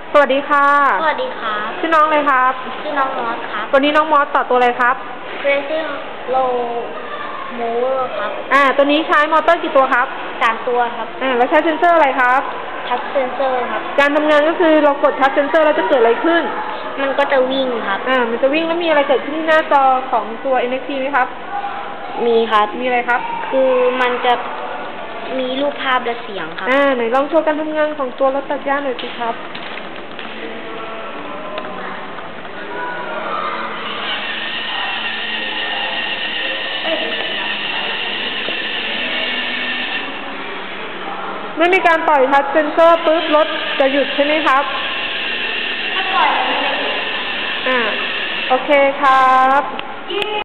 สวัสดีค่ะสวัสดีครับชื่อน้องเลยครับชื่อน้องมอสครับตัวนี้น้องมอสต่อตัวอะไรครับเรซิ่งโลโมเวอร์ครับตัวนี้ใช้มอเตอร์กี่ตัวครับ 3 ตัวครับแล้วใช้เซนเซอร์อะไรครับทัชเซนเซอร์ครับการทำงานก็คือเรากดทัชเซนเซอร์แล้วจะเกิดอะไรขึ้นมันก็จะวิ่งครับมันจะวิ่งแล้วมีอะไรเกิดขึ้นที่หน้าจอของตัว NXT ไหมครับมีครับมีอะไรครับคือมันจะมีรูปภาพและเสียงครับไหนลองโชว์การทำงานของตัวรถตัดหญ้าหน่อยสิครับเมื่อมีการปล่อยทัชเซนเซอร์ปุ๊บรถจะหยุดใช่ไหมครับถ้าปล่อยมันจะหยุดโอเคครับ